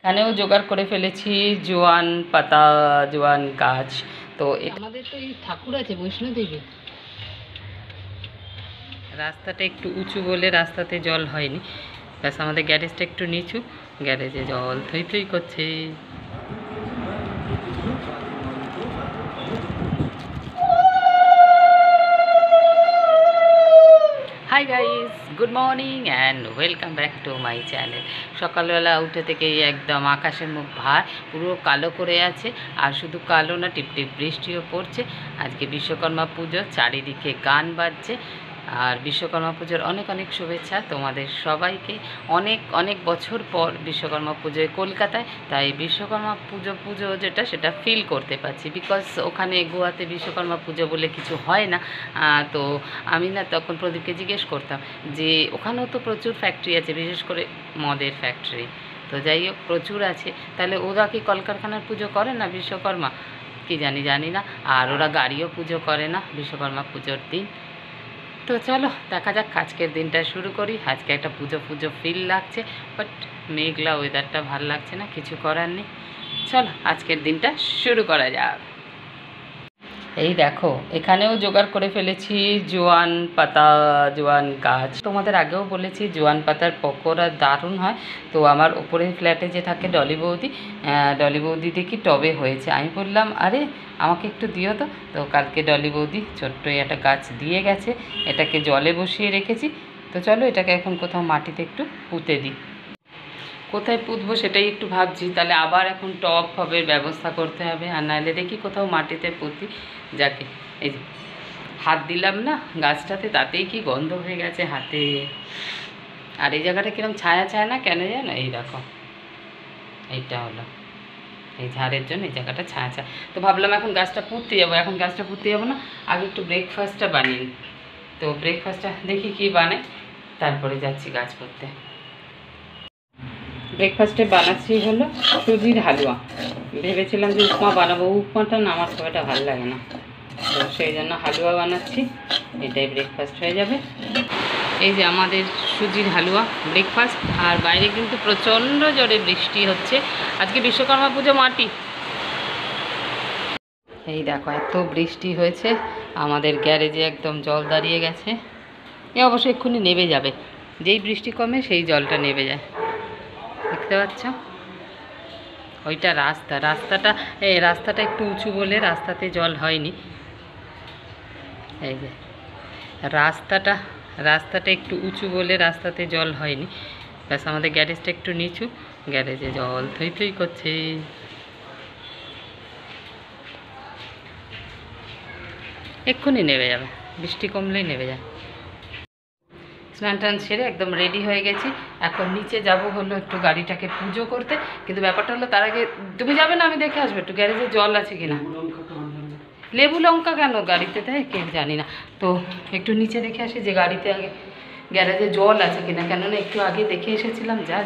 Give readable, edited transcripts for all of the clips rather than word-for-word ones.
এখানেও জোগাড় করে ফেলেছি জোয়ান পাতা, জোয়ান গাছ। তো আমাদের তো এই ঠাকুর আছে বৈষ্ণোদেবী, রাস্তাটা একটু উঁচু বলে রাস্তাতে জল হয়নি, ব্যাস আমাদের গ্যারেজটা একটু নিচু, গ্যারেজে জল থই থই করছে। Hi guys, good morning and welcome back to my channel. সকালবেলা উঠে থেকেই একদম আকাশের মুখ ভার, পুরো কালো করে আছে। আর শুধু কালো না, টিপটিপ বৃষ্টিও পড়ছে। আজকে বিশ্বকর্মা পুজো, চারিদিকে গান বাজছে। আর বিশ্বকর্মা পুজোর অনেক অনেক শুভেচ্ছা তোমাদের সবাইকে। অনেক অনেক বছর পর বিশ্বকর্মা পুজোয় কলকাতায়, তাই বিশ্বকর্মা পুজো যেটা সেটা ফিল করতে পারছি, বিকজ ওখানে গোয়াতে বিশ্বকর্মা পুজো বলে কিছু হয় না। তো আমি না তখন প্রদীপকে জিজ্ঞেস করতাম যে ওখানেও তো প্রচুর ফ্যাক্টরি আছে, বিশেষ করে মদের ফ্যাক্টরি। তো যাই হোক, প্রচুর আছে, তাহলে ওরা কি কলকারখানার পুজো করে না বিশ্বকর্মা? কি জানি না। আর ওরা গাড়িও পুজো করে না বিশ্বকর্মা পুজোর দিন। তো চলো দেখা যাক, আজকের দিনটা শুরু করি। আজকে একটা পুজো ফিল লাগছে, বাট মেঘলা ওয়েদারটা ভাল লাগছে না, কিছু করার নেই। চলো আজকের দিনটা শুরু করা যাক। এই দেখো, এখানেও জোগাড় করে ফেলেছি জোয়ান পাতা, জোয়ান গাছ। তোমাদের আগেও বলেছি জোয়ান পাতার পকোড়া দারুণ হয়। তো আমার ওপরের ফ্ল্যাটে যে থাকে ডলি বৌদি দেখি টবে হয়েছে। আমি বললাম আরে আমাকে একটু দিও তো। তো কালকে ডলি বৌদি ছোট্ট একটা গাছ দিয়ে গেছে, এটাকে জলে বসিয়ে রেখেছি। তো চলো এটাকে এখন কোথাও মাটিতে একটু পুঁতে দিই। কোথায় পুঁতবো সেটাই একটু ভাবছি, তাহলে আবার এখন টব ফবের ব্যবস্থা করতে হবে। আর নাহলে দেখি কোথাও মাটিতে পুঁতি। যাকে এই যে হাত দিলাম না গাছটাতে, তাতেই কি গন্ধ হয়ে গেছে হাতে। আর এই জায়গাটা কিরম ছায়া ছায়া না, কেন জানো? এই দেখো, এইটা হলো এই ঝাড়ের জন্য এই জায়গাটা ছায়া ছায়া। তো ভাবলাম এখন গাছটা পুঁততে যাবো। এখন গাছটা পুঁততে যাবো না, আগে একটু ব্রেকফাস্টটা বানিয়ে নিই। তো ব্রেকফাস্টটা দেখি কি বানাই, তারপরে যাচ্ছি গাছ পুঁততে। ব্রেকফাস্টে বানাচ্ছি হলো সুজির হালুয়া। ভেবেছিলাম যে উপমা বানাবো, উপমাটা না আমার খুব একটা ভালো লাগে না, তো সেই জন্য হালুয়া বানাচ্ছি। এটাই ব্রেকফাস্ট হয়ে যাবে। এই যে আমাদের সুজির হালুয়া ব্রেকফাস্ট। আর বাইরে কিন্তু প্রচণ্ড জোরে বৃষ্টি হচ্ছে। আজকে বিশ্বকর্মা পুজো মাটি। এই দেখো এত বৃষ্টি হয়েছে, আমাদের গ্যারেজে একদম জল দাঁড়িয়ে গেছে। এ অবশ্য এক্ষুনি নেমে যাবে, যেই বৃষ্টি কমে সেই জলটা নেমে যায়। দেখতে পাচ্ছ ওইটা রাস্তাটা একটু উঁচু বলে রাস্তাতে জল হয়নি। এই যে রাস্তাটা একটু উঁচু বলে রাস্তাতে জল হয়নি, ব্যাস আমাদের গ্যারেজটা একটু নিচু, গ্যারেজে জল থই থই করছে। এক্ষুনি নেমে যাবে, বৃষ্টি কমলেই নেমে যায়। স্নান টান সেরে একদম রেডি হয়ে গেছি। এখন নিচে যাব হলো একটু গাড়িটাকে পুজো করতে। কিন্তু ব্যাপারটা হলো তার আগে তুমি যাবে না, আমি দেখে আসবো একটু গ্যারেজে জল আছে কিনা। লেবু লঙ্কা কেন গাড়িতে দেয় কে জানি না। তো একটু নিচে দেখে আসি যে গাড়িতে আগে গ্যারেজে জল আছে কিনা, কেননা একটু আগে দেখে এসেছিলাম যা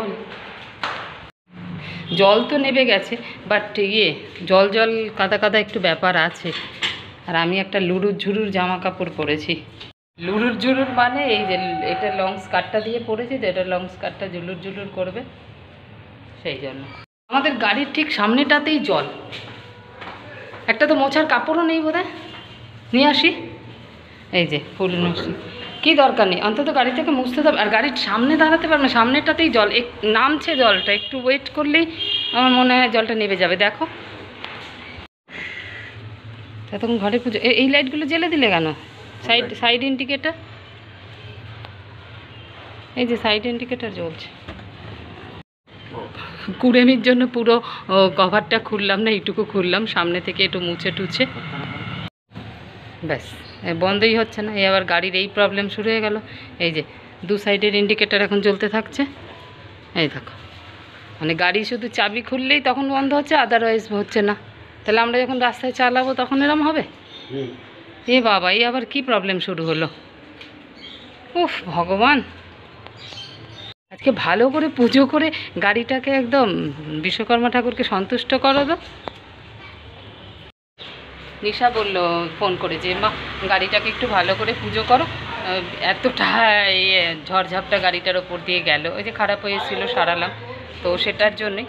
জল তো নেমে গেছে, বাট জল কাদা একটু ব্যাপার আছে। আর আমি একটা লুরুর ঝুরুর জামা কাপড় পরেছি। লুরুর ঝুরুর মানে এই যে এটা লং স্কার্টটা দিয়ে পরেছি, তো এটা লং স্কার্টটা ঝুলুর করবে, সেই জন্য। আমাদের গাড়ির ঠিক সামনেটাতেই জল। একটা তো মোছার কাপড়ও নেই বোধহয়, নিয়ে আসি। এই যে ফুল মুছি, কী দরকার নেই, অন্তত গাড়ি থেকে মুছতে হবে। আর গাড়ির সামনে দাঁড়াতে পারবে না, সামনেটাতেই জল, নামছে জলটা, একটু ওয়েট করলেই আমার মনে হয় জলটা নেমে যাবে। দেখো তখন ঘরে পুজো। এই লাইটগুলো জ্বেলে দিলে কেন? সাইড ইন্ডিকেটার, এই যে সাইড ইন্ডিকেটার জ্বলছে। কুড়েমির জন্য পুরো কভারটা খুললাম না, এইটুকু খুললাম, সামনে থেকে একটু মুছে টুছে, ব্যাস বন্ধই হচ্ছে না। এই আবার গাড়ির এই প্রবলেম শুরু হয়ে গেল। এই যে দু সাইডের ইন্ডিকেটার এখন জ্বলতে থাকছে। এই দেখো, মানে গাড়ি শুধু চাবি খুললেই তখন বন্ধ হচ্ছে, আদারওয়াইজ হচ্ছে না। তাহলে আমরা যখন রাস্তায় চালাবো তখন এরম হবে? এ বাবা, এই আবার কি প্রবলেম শুরু হলো? উফ ভগবান, আজকে ভালো করে পুজো করে গাড়িটাকে একদম বিশ্বকর্মা ঠাকুরকে সন্তুষ্ট করো তো। নিশা বললো ফোন করে যে মা গাড়িটাকে একটু ভালো করে পুজো করো, এতটা ঝড়ঝাপটা গাড়িটার ওপর দিয়ে গেল। ওই যে খারাপ হয়েছিল, সারালাম। তো সেটার জন্যই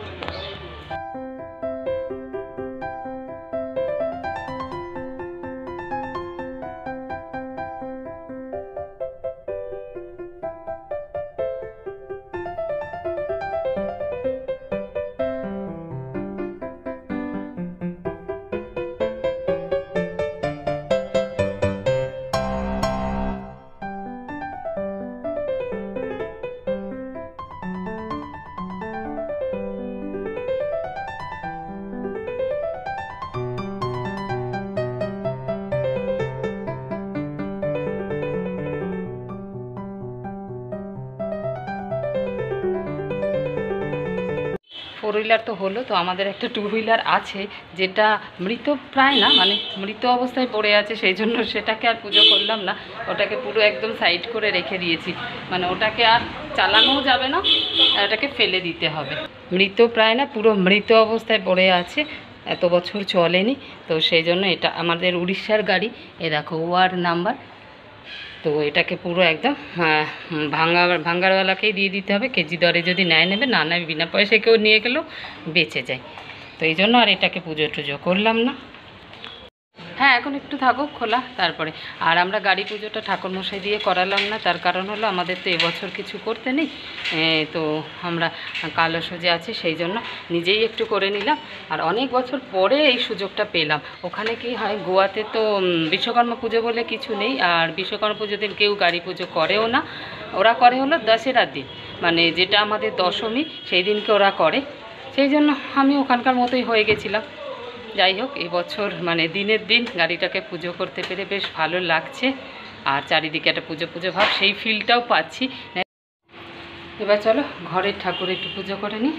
ফোর হুইলার তো হলো, তো আমাদের একটা টু হুইলার আছে যেটা মৃত প্রায় না, মানে মৃত অবস্থায় পড়ে আছে, সেই জন্য সেটাকে আর পুজো করলাম না, ওটাকে পুরো একদম সাইড করে রেখে দিয়েছি। মানে ওটাকে আর চালানোও যাবে না, ওটাকে ফেলে দিতে হবে। মৃত প্রায় না, পুরো মৃত অবস্থায় পড়ে আছে, এত বছর চলেনি, তো সেই জন্য এটা আমাদের উড়িষ্যার গাড়ি, এ দেখো ওয়ার্ড নাম্বার। তো এটাকে পুরো একদম ভাঙ্গারওয়ালাকেই দিয়ে দিতে হবে, কেজি দরে যদি নেবে, না নেয় বিনা পয়সায় কেউ নিয়ে গেলেও বেঁচে যায়। তো এই জন্য আর এটাকে পুজো টুজো করলাম না। হ্যাঁ, এখন একটু থাকুক খোলা, তারপরে। আর আমরা গাড়ি পুজোটা ঠাকুরমশাই দিয়ে করালাম না, তার কারণ হলো আমাদের তো এবছর কিছু করতে নেই, তো আমরা কালো সূর্য আছে সেই জন্য নিজেই একটু করে নিলাম। আর অনেক বছর পরে এই সুযোগটা পেলাম। ওখানে কি হয়, গোয়াতে তো বিশ্বকর্মা পুজো বলে কিছু নেই, আর বিশ্বকর্মা পুজো দিন কেউ গাড়ি পুজো করেও না, ওরা করে হলো দশেরার দিন, মানে যেটা আমাদের দশমী, সেই দিনকে ওরা করে। সেই জন্য আমি ওখানকার মতোই হয়ে গেছিলাম। যাই হোক, এবছর মানে দিনের দিন গাড়িটাকে পুজো করতে পেরে বেশ ভালো লাগছে, আর চারিদিকে একটা পুজো পুজো ভাব, সেই ফিলটাও পাচ্ছি। এবার চলো ঘরের ঠাকুর একটু পুজো করে নিই।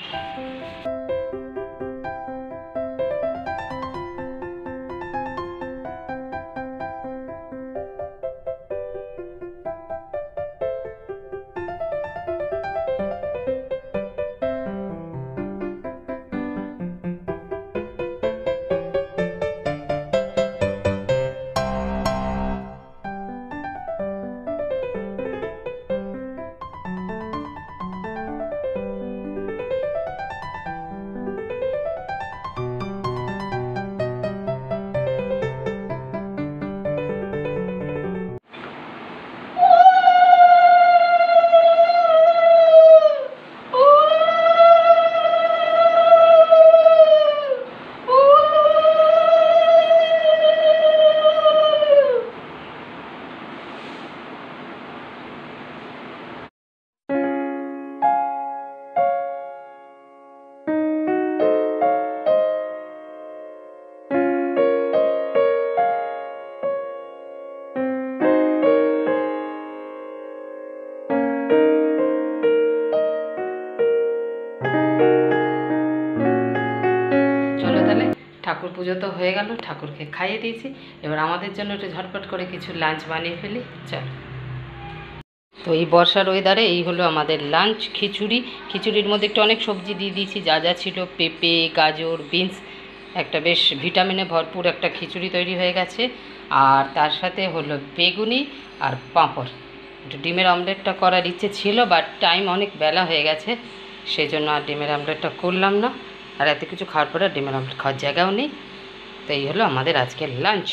ঠাকুর পুজো তো হয়ে গেল, ঠাকুরকে খাইয়ে দিয়েছি, এবার আমাদের জন্য একটু ঝটপট করে কিছু লাঞ্চ বানিয়ে ফেলি, চল। তো এই বর্ষার ওয়েদারে এই হলো আমাদের লাঞ্চ, খিচুড়ি। খিচুড়ির মধ্যে একটু অনেক সবজি দিয়ে দিয়েছি, যা যা ছিল, পেঁপে, গাজর, বিনস, একটা বেশ ভিটামিনে ভরপুর একটা খিচুড়ি তৈরি হয়ে গেছে। আর তার সাথে হলো বেগুনি আর পাঁপড়। একটু ডিমের অমলেটটা করার ইচ্ছে ছিল, বাট টাইম অনেক বেলা হয়ে গেছে, সেই জন্য আর ডিমের অমলেটটা করলাম না। আর এত কিছু খাওয়ার পরে ডিমের অমলেট খাওয়ার জায়গাও নেই। তো এই হলো আমাদের আজকের লাঞ্চ।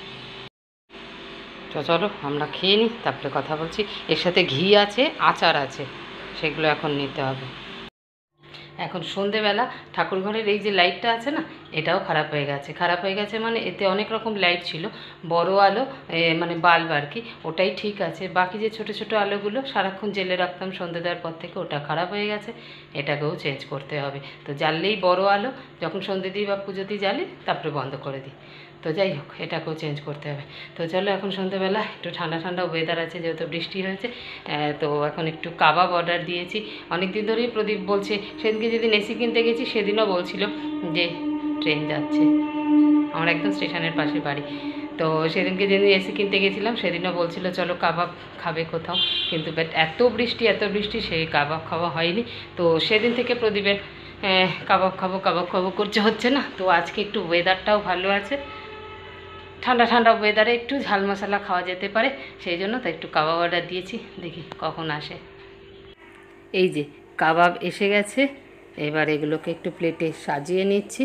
তো চলো আমরা খেয়ে নিই, তারপরে কথা বলছি। এর সাথে ঘি আছে, আচার আছে, সেগুলো এখন নিতে হবে। এখন সন্ধেবেলা ঠাকুরঘরের এই যে লাইটটা আছে না, এটাও খারাপ হয়ে গেছে। খারাপ হয়ে গেছে মানে এতে অনেক রকম লাইট ছিল, বড় আলো মানে বাল্ব আর কি, ওটাই ঠিক আছে। বাকি যে ছোট ছোট আলোগুলো সারাক্ষণ জেলে রাখতাম সন্ধে দেওয়ার পর থেকে, ওটা খারাপ হয়ে গেছে, এটাকেও চেঞ্জ করতে হবে। তো জ্বাললেই বড় আলো, যখন সন্ধে দিই বা পুজো দিই জ্বালি, তারপরে বন্ধ করে দিই। তো যাই হোক, এটাকেও চেঞ্জ করতে হবে। তো চলো, এখন সন্ধ্যেবেলা একটু ঠান্ডা ঠান্ডা ওয়েদার আছে, যেহেতু বৃষ্টি হয়েছে, তো এখন একটু কাবাব অর্ডার দিয়েছি। অনেক দিন ধরেই প্রদীপ বলছে, সেদিনকে যেদিন এসি কিনতে গেছি সেদিনও বলছিল যে ট্রেন যাচ্ছে, আমার একদম স্টেশনের পাশে বাড়ি। তো সেদিনকে যেদিন এসি কিনতে গেছিলাম সেদিনও বলছিল চলো কাবাব খাবে কোথাও, কিন্তু বাট এত বৃষ্টি সেই কাবাব খাওয়া হয়নি। তো সেদিন থেকে প্রদীপের কাবাব খাবো করছে, হচ্ছে না। তো আজকে একটু ওয়েদারটাও ভালো আছে, ঠান্ডা ঠান্ডা ওয়েদারে একটু ঝাল মশলা খাওয়া যেতে পারে, সেই জন্য তো একটু কাবাব অর্ডার দিয়েছি, দেখি কখন আসে। এই যে কাবাব এসে গেছে। এবার এগুলোকে একটু প্লেটে সাজিয়ে নিচ্ছি।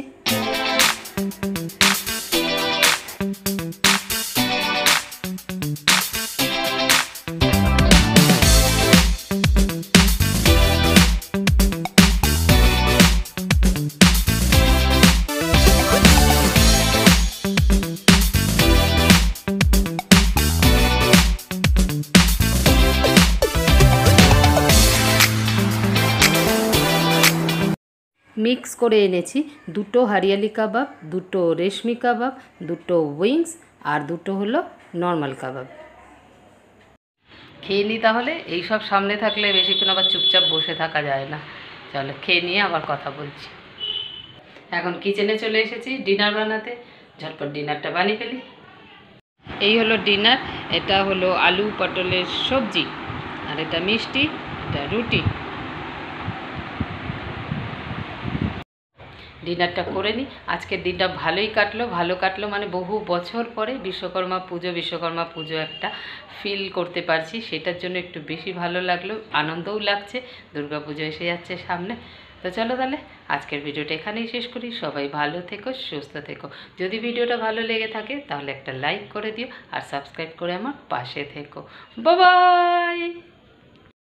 মিক্স করে এনেছি দুটো হরিয়ালি কাবাব, দুটো রেশমি কাবাব, দুটো উইংস আর দুটো হলো নর্মাল কাবাব। খেয়ে নিই তাহলে। এইসব সামনে থাকলে বেশিক্ষণ আবার চুপচাপ বসে থাকা যায় না। চলো খেয়ে নিয়ে আবার কথা বলছি। এখন কিচেনে চলে এসেছি ডিনার বানাতে। ঝটপট ডিনারটা বানিয়ে ফেলি। এই হলো ডিনার। এটা হলো আলু পটলের সবজি, আর এটা মিষ্টি, এটা রুটি। ডিনারটা করে নিই। আজকের দিনটা ভালোই কাটলো। ভালো কাটলো মানে বহু বছর পরে বিশ্বকর্মা পুজো একটা ফিল করতে পারছি, সেটার জন্য একটু বেশি ভালো লাগলো, আনন্দও লাগছে। দুর্গা পুজো এসে যাচ্ছে সামনে। তো চলো তাহলে আজকের ভিডিওটা এখানেই শেষ করি। সবাই ভালো থেকো, সুস্থ থেকো। যদি ভিডিওটা ভালো লেগে থাকে তাহলে একটা লাইক করে দিও আর সাবস্ক্রাইব করে আমার পাশে থেকো। Bye by.